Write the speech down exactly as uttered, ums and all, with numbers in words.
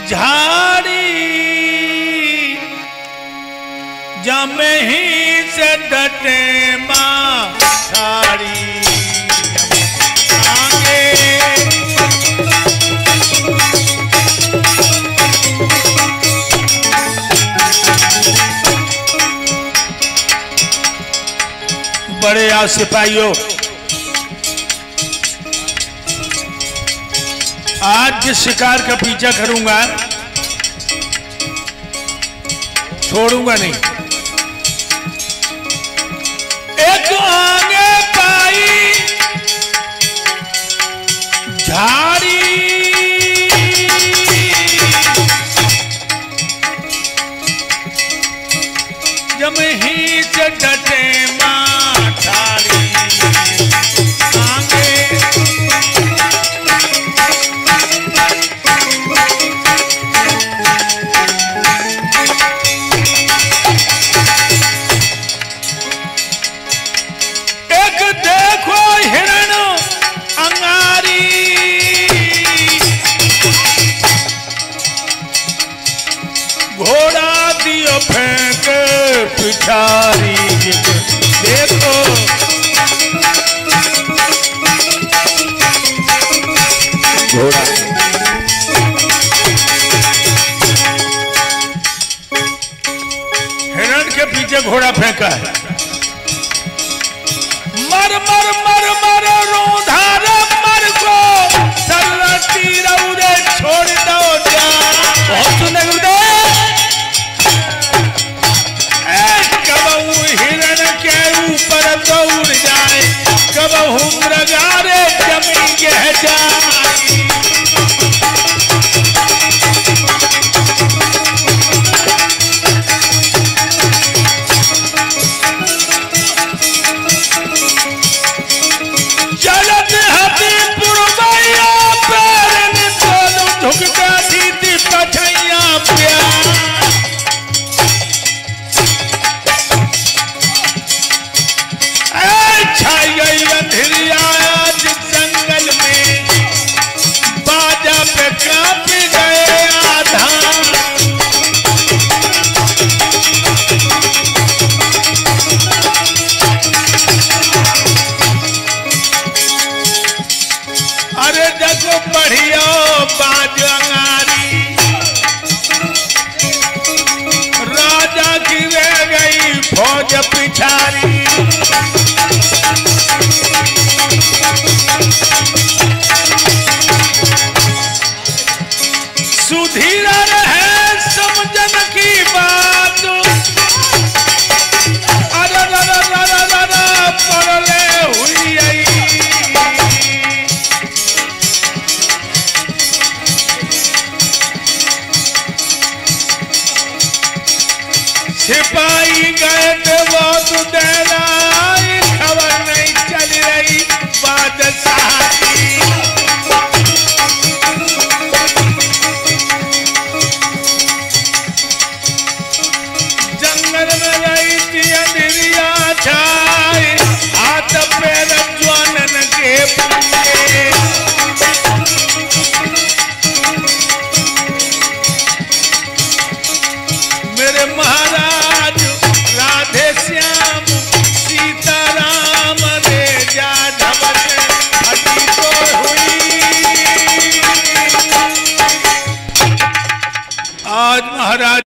झाड़ी जमे ही से डटे माँ झाड़ी आगे बड़े आ सिपाहियों, आज जिस शिकार का पीछा करूंगा छोड़ूंगा नहीं। एक आगे पाई झाड़ी जब ही से डटे माँ झाड़ी आगे घोड़ा दियो फेंक पिछारी देखो घोड़ा हिरण के पीछे घोड़ा फेंका है। मर मर मर मर रोधार मर को सरती रौरे छोड़ दो जा। बहुत सुंदर गुरुदेव। हिरण के ऊपर दौड़ जाए कबहू मृगारे जमी गह जाए। चलत हती पुरवैया पैरन तोलू झुकता थी पछैया प्यार। छाई गई अंधेरिया आज जंगल में बाजा पे कांप गए आधार। अरे जगो बढ़ियो बाज अंगारी राजा की रह गई फौज पिछारी। सुधीरा रहे समझन की बात अरे पड़ले हुई आई। सिपाही गए थे बहुत देर आई खबर नहीं चल रही बादशाह की। जंगल में रही थी अंधेरिया छाई हाथ पैर ज्वानन के पंगे। मेरे महाराज राधे श्याम सीताराम रे जा ढबल हटी तो हुई। आज महाराज